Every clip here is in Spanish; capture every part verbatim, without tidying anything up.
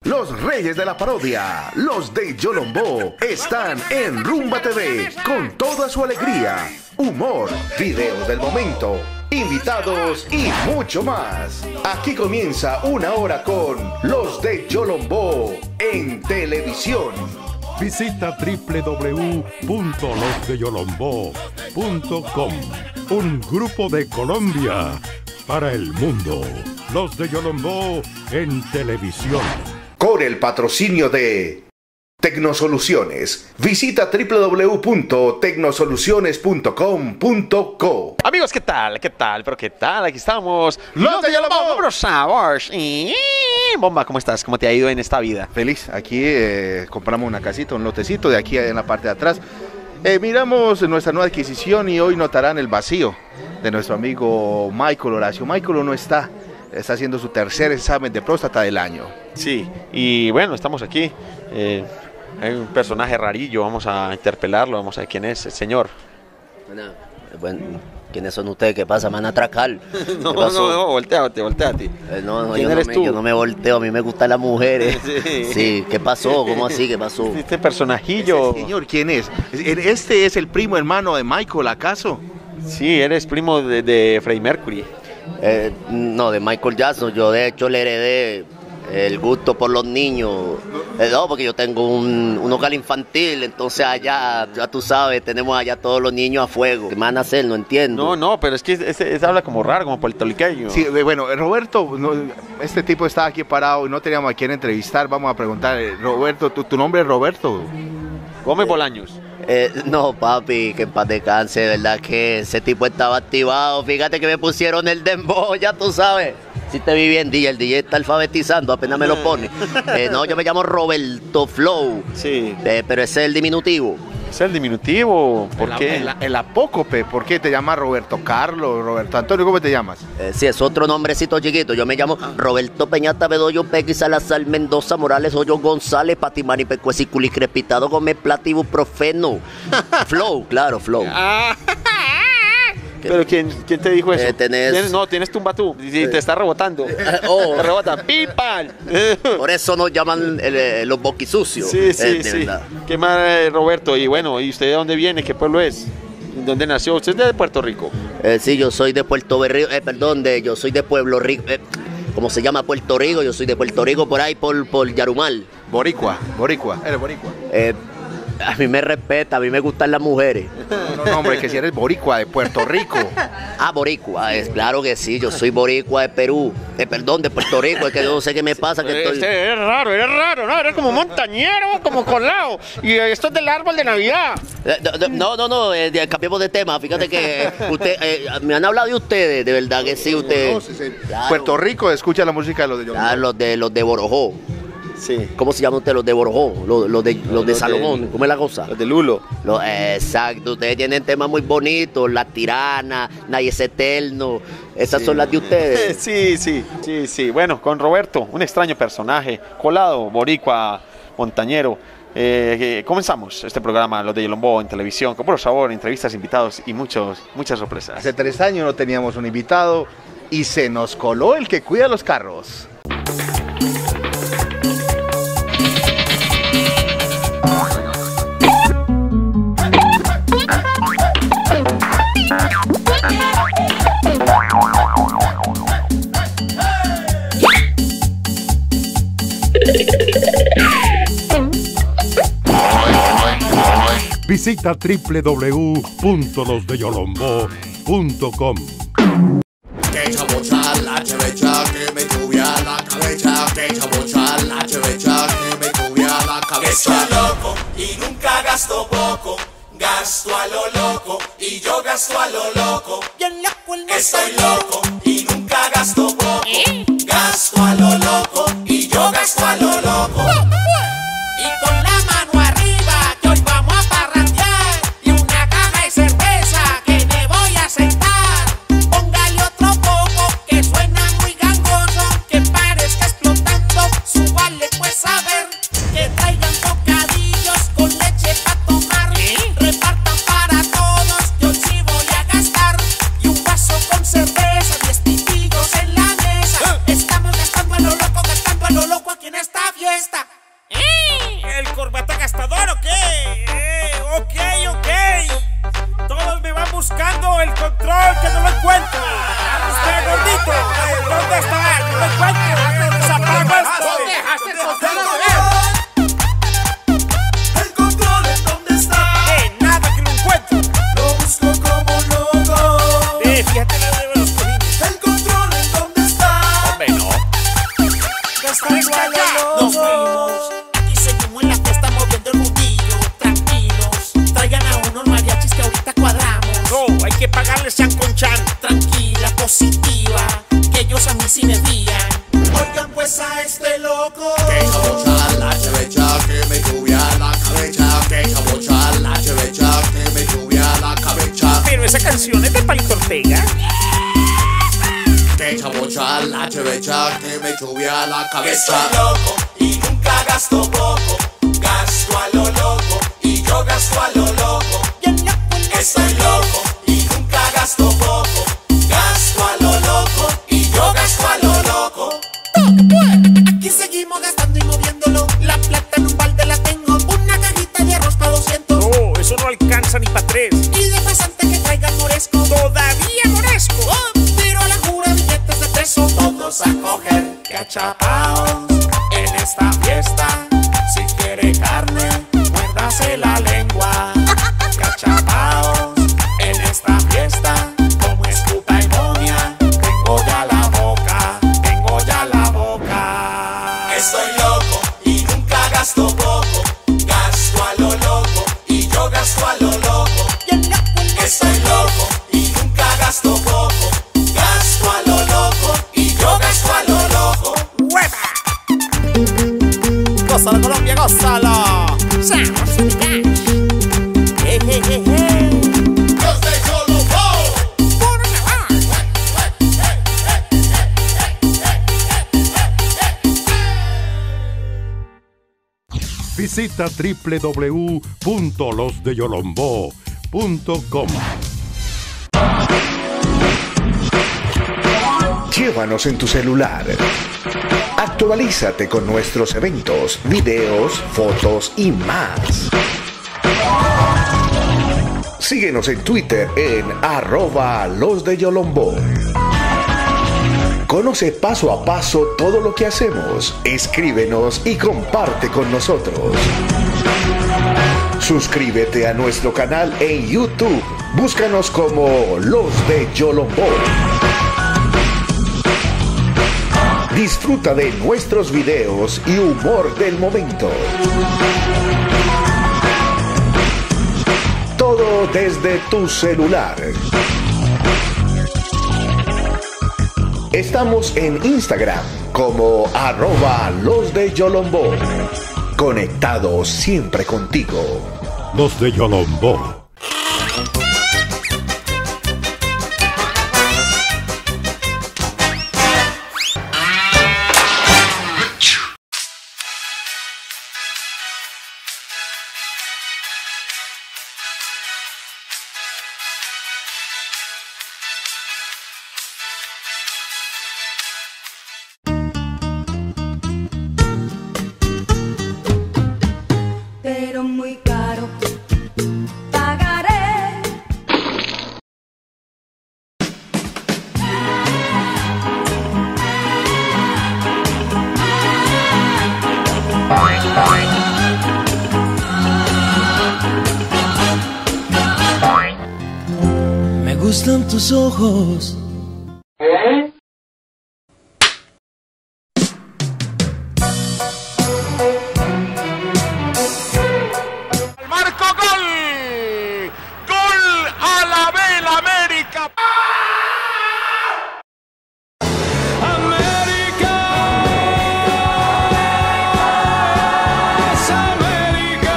Los reyes de la parodia, los de Yolombó, están en Rumba T V con toda su alegría, humor, videos del momento, invitados y mucho más. Aquí comienza una hora con los de Yolombó en televisión. Visita doble u doble u doble u punto los de yolombó punto com. Un grupo de Colombia para el mundo. Los de Yolombó en televisión. Con el patrocinio de Tecnosoluciones. Visita doble u doble u doble u punto tecnosoluciones punto com punto co. Amigos, ¿qué tal? ¿Qué tal? ¿Pero qué tal? Aquí estamos. Los de Yolombó, por favor. Bomba, ¿cómo estás? ¿Cómo te ha ido en esta vida? Feliz. Aquí eh, compramos una casita, un lotecito de aquí en la parte de atrás. Eh, miramos nuestra nueva adquisición y hoy notarán el vacío de nuestro amigo Michael Horacio. Michael no está. Está haciendo su tercer examen de próstata del año. Sí, y bueno, estamos aquí. Eh, hay un personaje rarillo, vamos a interpelarlo, vamos a ver quién es el señor. Bueno, bueno, ¿quiénes son ustedes? ¿Qué pasa? ¿Me van a atracar? no, no, no, volteate, volteate. Eh, no, no, ¿Quién yo eres no me, tú? Yo no me volteo, a mí me gustan las mujeres. Sí. Sí, ¿qué pasó? ¿Cómo así? ¿Qué pasó? Este personajillo. Este señor, ¿quién es? ¿Este es el primo hermano de Michael, acaso? Sí, eres primo de, de Freddie Mercury. Eh, no, de Michael Jackson. Yo de hecho le heredé el gusto por los niños. Eh, no, porque yo tengo un, un hogar infantil, entonces allá, ya tú sabes, tenemos allá todos los niños a fuego. ¿Qué van a hacer? No entiendo. No, no, pero es que ese, ese habla como raro, como puertorriqueño. Sí, bueno, Roberto, no, este tipo está aquí parado y no teníamos a quién entrevistar. Vamos a preguntar, Roberto, ¿tu, tu nombre es Roberto? Gómez Bolaños. Eh, no, papi, que en paz descanse, de verdad que ese tipo estaba activado. Fíjate que me pusieron el dembow, ya tú sabes. Si te vi bien, D J, el D J está alfabetizando, apenas me lo pone. Eh, no, yo me llamo Roberto Flow. Sí. Eh, pero ese es el diminutivo. Es el diminutivo. ¿Por el, qué? El, el apócope, ¿por qué te llamas Roberto Carlos, Roberto Antonio? ¿Cómo te llamas? Eh, sí, es otro nombrecito chiquito. Yo me llamo Roberto Peñata Bedoyo Pegui Salazar Mendoza Morales Hoyo González Patimani Pecuesiculi Crepitado Gómez Platibu Profeno. Flow, claro, Flow. Ah. ¿Pero quién, quién te dijo eso? Eh, tenés... ¿Tienes, no, tienes tumbatú y te está rebotando. Oh. Te rebota. ¡Pipan! Por eso nos llaman eh, los boquisucios. Sí, sí, eh, de sí. verdad. Qué mal, eh, Roberto. Y bueno, ¿y usted de dónde viene? ¿Qué pueblo es? ¿Dónde nació? ¿Usted es de Puerto Rico? Eh, sí, yo soy de Puerto Berrío, eh, perdón, de, yo soy de Pueblo Rico, eh, ¿cómo se llama? Puerto Rico, yo soy de Puerto Rico, por ahí, por, por Yarumal. Boricua, Boricua, eres Boricua. Eh, a mí me respeta, a mí me gustan las mujeres. No, no, hombre, que si eres Boricua de Puerto Rico. Ah, boricua, es claro que sí, yo soy boricua de Perú, eh, perdón, de Puerto Rico, es que yo no sé qué me pasa, que estoy... Este, eres raro, eres raro, ¿no? Eres como montañero, como colado. Y esto es del árbol de Navidad. Eh, No, no, no, eh, cambiemos de tema, fíjate que usted, eh, me han hablado de ustedes, de verdad que sí, usted... No, sí, sí. Claro. Puerto Rico escucha la música de los de Yolombó. Ah, los de, los de Borojó. Sí. ¿Cómo se llaman ustedes los de Borojó? Los, los de, los de Los Salomón, de- ¿cómo es la cosa? Los de Lulo. Lo- exacto, ustedes tienen temas muy bonitos, La Tirana, Nadie es Eterno, esas son las de ustedes. Sí, sí, sí, sí. Bueno, con Roberto, un extraño personaje, colado, boricua, montañero. Eh, eh, comenzamos este programa, Los de Yolombó, en televisión, con puro sabor, entrevistas, invitados y muchos, muchas sorpresas. Hace tres años no teníamos un invitado y se nos coló el que cuida los carros. Visita doble u doble u doble u punto los de yolombó punto com. Que chabocha la chevecha que me subía la cabeza. Que chabocha la chevecha que me subía la cabeza. Estoy loco y nunca gasto poco. Gasto a lo loco y yo gasto a lo loco. Estoy loco y nunca gasto poco. Gasto a lo loco y yo gasto a lo loco. Y con la mano arriba que hoy vamos a parrandear. Y una caja de cerveza que me voy a sentar. Póngale otro poco que suena muy gangoso. Que parezca explotando, súbale pues a ver. Que traigan bocadillos con leche para tomar. Repartan para todos, yo sí voy a gastar. Y un vaso con cerveza, diez pitillos en la mesa. Estamos gastando a lo loco, gastando a lo loco aquí en esta fiesta. cuesta. ¿Eh? ¿El corbata gastador o qué? Eh, ok, ok. Todos me van buscando el control que no lo encuentro. Usted, gordito, eh, ¿dónde está? No lo encuentro. Desapago esto. ¿Dónde dejaste el control? ¿El control en dónde está? Eh, nada que lo encuentro. Lo busco como loco. Eh, fíjate que debo los cojines. ¿El control en dónde está? Hombre, no. Gastando a lo Nos loco. fuimos. Aquí seguimos en la fiesta moviendo el mundillo. Tranquilos, traigan a unos mariachis que ahorita cuadramos. No, hay que pagarle San Conchan. Tranquila, positiva, que ellos a mí sí me guían. Oigan pues a este loco. Que chabocha la chevecha, que me lluvia la cabeza. Que chabocha la chevecha, que me lluvia la cabeza. Pero esa canción es de Palito Ortega. Que chabocha la chevecha, que me lluvia la cabeza. Estoy loco y nunca gasto poco. Gasto a lo loco y yo gasto a lo loco. Estoy loco y nunca gasto poco. Gasto a lo loco y yo gasto a lo loco. Aquí seguimos gastando y moviéndolo. La plata en un balde la tengo. Una cajita de arroz para doscientos. No, eso no alcanza ni para tres. Y de pasante que traiga moresco. Todavía moresco. Oh, pero la jura billetes de peso. Todos a coger cachapaos en esta fiesta. Si quiere carne, muérdase la lengua. Cachapaos en esta fiesta. Como escuta y momia, tengo ya la boca, tengo ya la boca. Estoy loco y nunca gasto poco. Gasto a lo loco y yo gasto a lo loco. Estoy loco y nunca gasto poco. Gasto a lo loco y yo gasto a lo loco. ¡Hueva! Gózalo, Colombia, gózalo. Seamos un cash. Hey, hey, hey, hey. Los de Yolombo. Por favor. Visita w w w punto los de yolombo punto com. Llévanos en tu celular. Actualízate con nuestros eventos, videos, fotos y más. Síguenos en Twitter en arroba los de Yolombo. Conoce paso a paso todo lo que hacemos. Escríbenos y comparte con nosotros. Suscríbete a nuestro canal en YouTube. Búscanos como Los de Yolombo. Disfruta de nuestros videos y humor del momento. Todo desde tu celular. Estamos en Instagram como arroba los de Yolombo. Conectados siempre contigo. Los de Yolombo. Pero muy caro pagaré. Me gustan tus ojos. Marco gol. Gol a la vela América. América es América.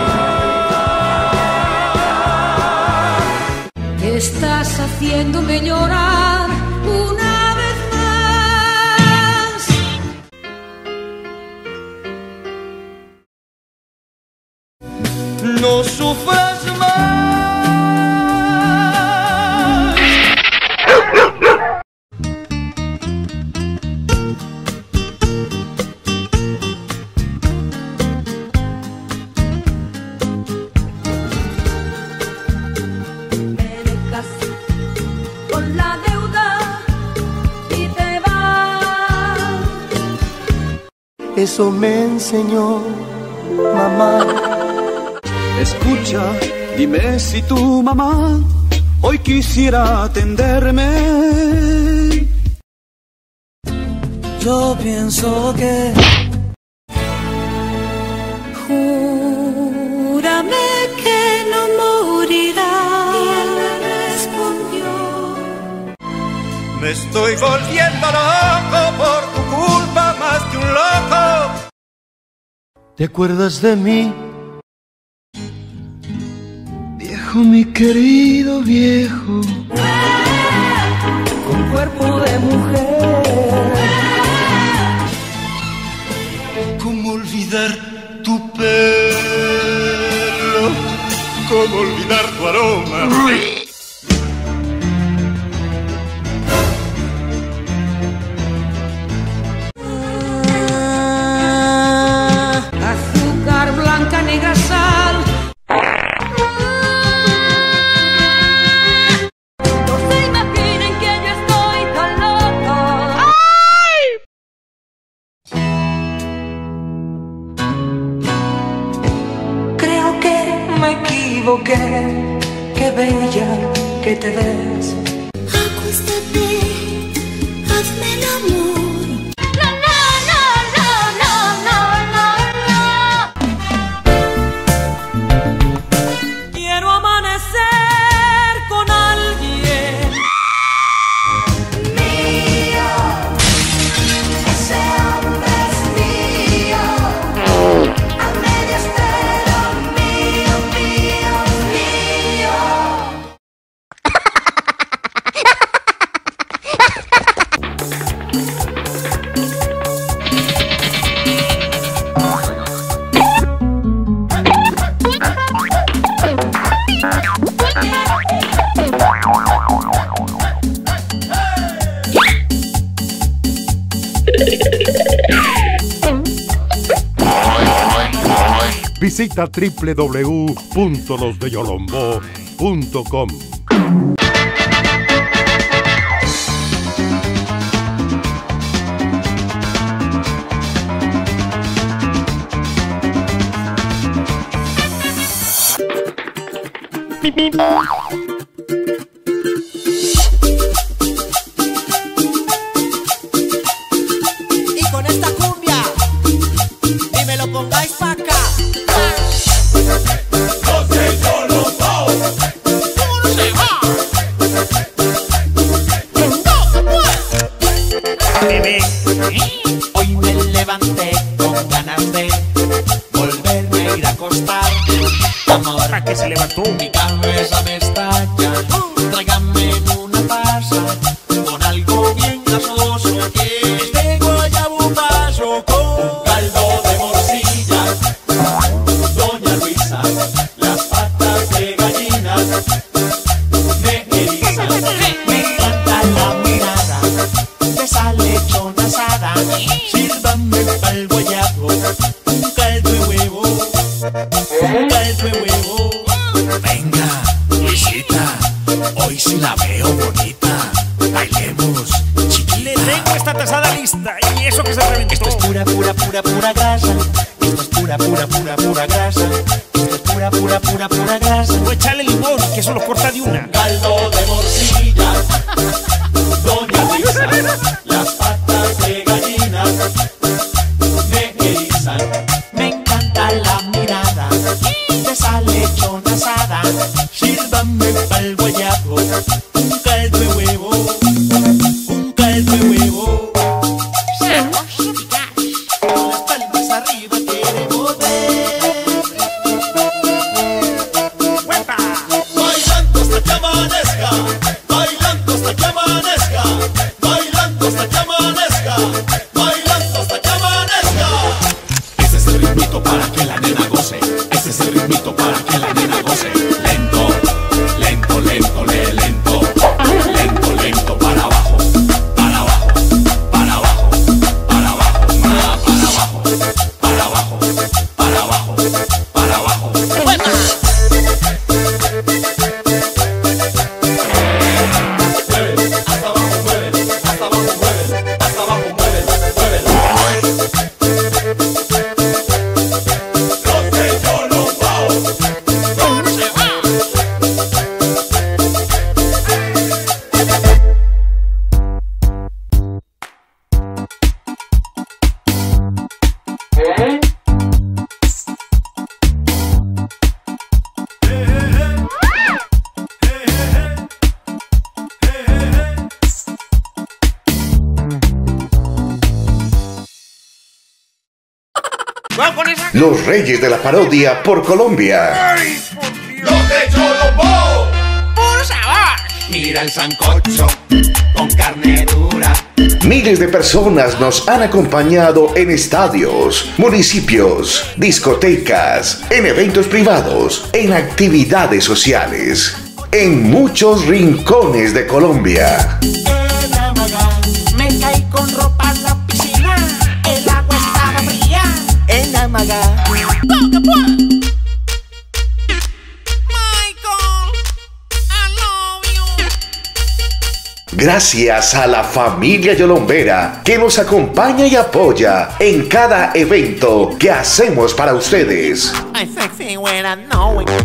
Estás haciéndome llorar una vez más. No sufras más. eso me enseñó mamá. Escucha, dime si tu mamá hoy quisiera atenderme. Yo pienso que... Júrame que no morirás. Y él me respondió: me estoy volviendo loco por tu culpa más que un loco. ¿Te acuerdas de mí? Viejo, mi querido viejo, con cuerpo de mujer. ¿Cómo olvidar tu pelo? ¿Cómo olvidar tu aroma? azúcar blanca, negra, sal. No se imaginen que yo estoy tan loco. Creo que me equivoqué, qué bella que te ves. Acuéstate, hazme el amor. No, no, no, no, no, no, no, no. Quiero amanecer con alguien mío. Ese hombre es mío. A medias pero mío, mío, mío. Visita w w w punto los de yolombo punto com. Y con esta cumbia, y me lo pongáis pa' acá. Los de Yolombo. ¡Uno se va! Bebé, hoy me levanté con ganas de volverme a ir a acostar. Amor, ¿Para qué se levantó? mi cabeza me estalla. Tráigame una taza con algo bien gasoso. Este guayabo paso con caldo de morcilla. Doña Luisa, las patas de gallinas me erizan. Me encanta la mirada de esa lechona asada. Sírvanme pa'l guayabo un caldo de huevo, un caldo de huevo. Venga, Luisita, hoy sí la veo bonita. Bailemos, chiquita. Le tengo esta tasada lista y eso que se reventó. Esto es pura, pura, pura, pura grasa. Esto es pura, pura, pura, pura grasa. Esto es pura, pura, pura, pura grasa. O echarle limón, que eso lo corta de una. Caldo de morcilla, Doña Luisa, las patas de gallina me erizan. Me encanta la mirada de esa lechona asada. Sírvanme pa'l guayabo un caldo de huevo, un caldo de huevo. Con las palmas arriba queremos ver. ¡Huepa! Bailando hasta que amanezca. Los Reyes de la Parodia por Colombia. Los de Yolombo. ¡Puro sabor! Mira el sancocho con carne dura. Miles de personas nos han acompañado en estadios, municipios, discotecas, en eventos privados, en actividades sociales, en muchos rincones de Colombia. En Amagá me caí con ropa en la piscina. El agua estaba fría. En Amagá. Gracias a la familia yolombera que nos acompaña y apoya en cada evento que hacemos para ustedes. I sexy when I know it.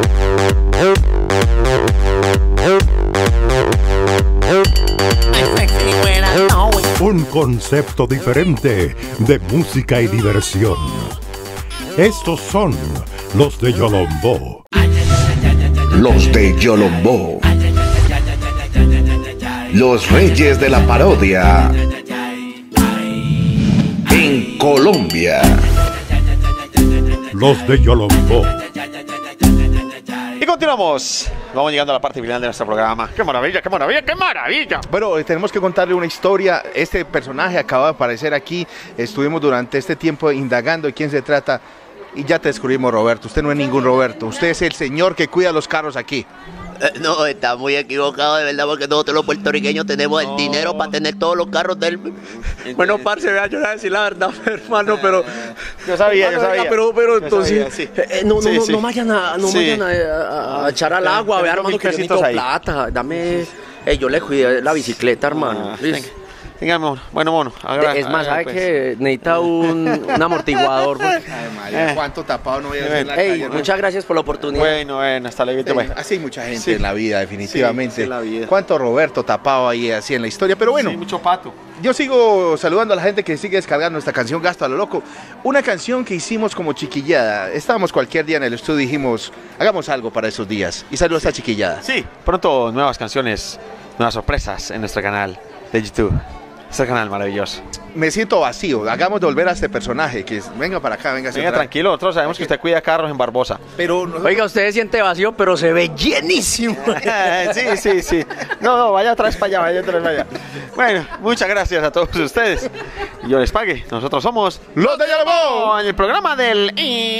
I sexy when I know it. Un concepto diferente de música y diversión. Estos son los de Yolombó. Los de Yolombó. Los Reyes de la Parodia en Colombia. Los de Yolombó. Y continuamos. Vamos llegando a la parte final de nuestro programa. ¡Qué maravilla, qué maravilla, qué maravilla! Bueno, eh, tenemos que contarle una historia. Este personaje acaba de aparecer aquí. Estuvimos durante este tiempo indagando de quién se trata. Y ya te descubrimos, Roberto. Usted no es ningún Roberto. Usted es el señor que cuida los carros aquí. Eh, no, está muy equivocado, de verdad, porque nosotros los puertorriqueños tenemos el dinero para tener todos los carros del... Bueno, parce, vea, yo le voy a decir la verdad, hermano, pero... Yo sabía, yo Hermano, sabía. venga, Pero, pero Yo entonces, sabía, sí. eh, no, no, Sí, no, sí. no vayan a, no Sí. vayan a, a- a echar al agua, Tengo vea, mil hermano, que yo pesitos necesito ahí. plata, dame... Eh, yo le cuidé la bicicleta, hermano. Ah, ¿Listo? venga. Venga, mono. Bueno, mono. Haga- Es más, haga, ¿sabe pues. que necesita un, un amortiguador? porque- Ay, María, Eh. cuánto tapado no voy a hacer en la Ey, calle, ¿no? muchas gracias por la oportunidad. Bueno, bueno, hasta luego. Sí, Bueno. así hay mucha gente Sí. en la vida, definitivamente. Sí, sí, la vida. Cuánto Roberto tapado ahí así en la historia, pero bueno. Sí, mucho pato. Yo sigo saludando a la gente que sigue descargando esta canción Gasto a lo Loco. Una canción que hicimos como chiquillada. Estábamos cualquier día en el estudio y dijimos, hagamos algo para esos días. Y salió esta chiquillada. Sí, pronto nuevas canciones, nuevas sorpresas en nuestro canal de YouTube. Este canal maravilloso. Me siento vacío. Hagamos de volver a este personaje. Que es, venga para acá, venga. Venga, tranquilo, nosotros sabemos que usted cuida carros en Barbosa. Pero nosotros- Oiga, usted se siente vacío, pero se ve llenísimo. Sí, sí, sí. No, no, vaya atrás para allá, vaya atrás para allá. Bueno, muchas gracias a todos ustedes. Y yo les pague. Nosotros somos Los de Yolombó. en el programa del...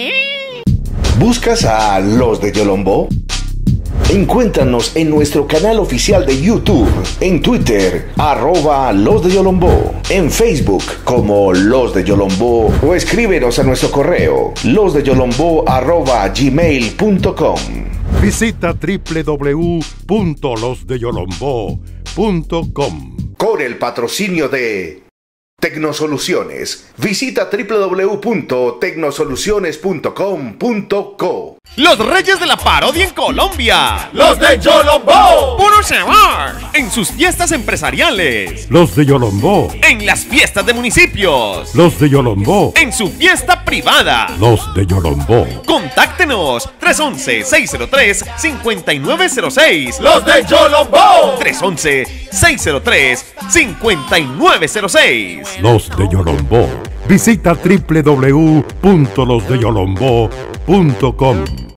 ¿Buscas a Los de Yolombó? Encuéntranos en nuestro canal oficial de YouTube, en Twitter, arroba Los de Yolombó, en Facebook como Los de Yolombó o escríbenos a nuestro correo losdeyolombó arroba gmail punto com. Visita w w w punto los de yolombó punto com. Con el patrocinio de Tecnosoluciones. Visita w w w punto tecnosoluciones punto com punto co. Los Reyes de la Parodia en Colombia. Los de Yolombo. Puro sabor. En sus fiestas empresariales. Los de Yolombó. En las fiestas de municipios. Los de Yolombó. En su fiesta privada. Los de Yolombó. Contáctenos tres once, seis cero tres, cinco nueve cero seis. Los de Yolombo. tres once, seis cero tres, cinco nueve cero seis. Los de Yolombó. Visita w w w punto los de yolombó punto com.